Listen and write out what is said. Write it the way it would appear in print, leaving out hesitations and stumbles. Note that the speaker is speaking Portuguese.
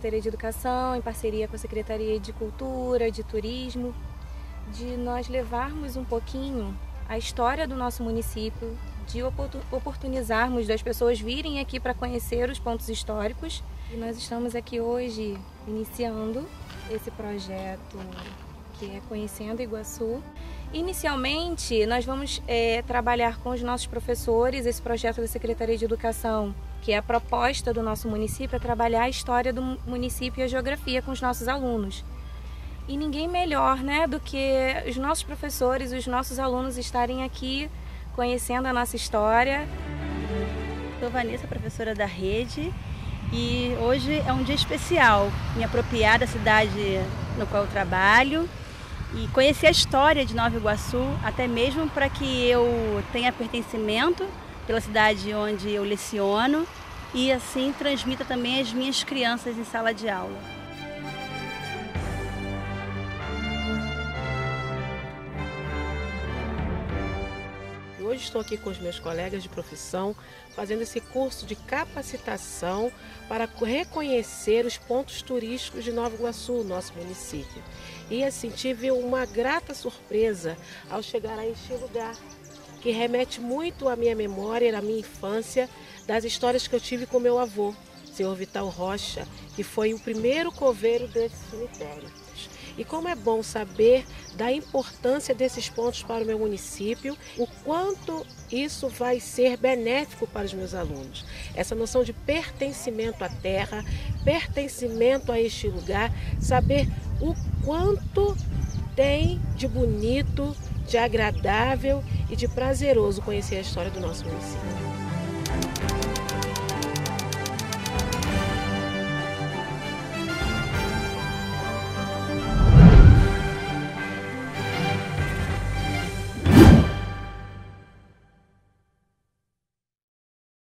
Secretaria de Educação, em parceria com a Secretaria de Cultura, de Turismo, de nós levarmos um pouquinho a história do nosso município, de oportunizarmos das pessoas virem aqui para conhecer os pontos históricos. E nós estamos aqui hoje iniciando esse projeto que é Conhecendo Iguaçu. Inicialmente, nós vamos trabalhar com os nossos professores, esse projeto da Secretaria de Educação, que é a proposta do nosso município, é trabalhar a história do município e a geografia com os nossos alunos. E ninguém melhor, né, do que os nossos professores, os nossos alunos estarem aqui conhecendo a nossa história. Sou Vanessa, professora da rede, e hoje é um dia especial, me apropriar da cidade no qual eu trabalho e conhecer a história de Nova Iguaçu, até mesmo para que eu tenha pertencimento pela cidade onde eu leciono e assim transmita também às minhas crianças em sala de aula. Hoje estou aqui com os meus colegas de profissão, fazendo esse curso de capacitação para reconhecer os pontos turísticos de Nova Iguaçu, nosso município. E assim, tive uma grata surpresa ao chegar a este lugar, que remete muito à minha memória, à minha infância, das histórias que eu tive com meu avô, senhor Vital Rocha, que foi o primeiro coveiro desse cemitério. E como é bom saber da importância desses pontos para o meu município, o quanto isso vai ser benéfico para os meus alunos. Essa noção de pertencimento à terra, pertencimento a este lugar, saber o quanto tem de bonito, de agradável e de prazeroso conhecer a história do nosso município.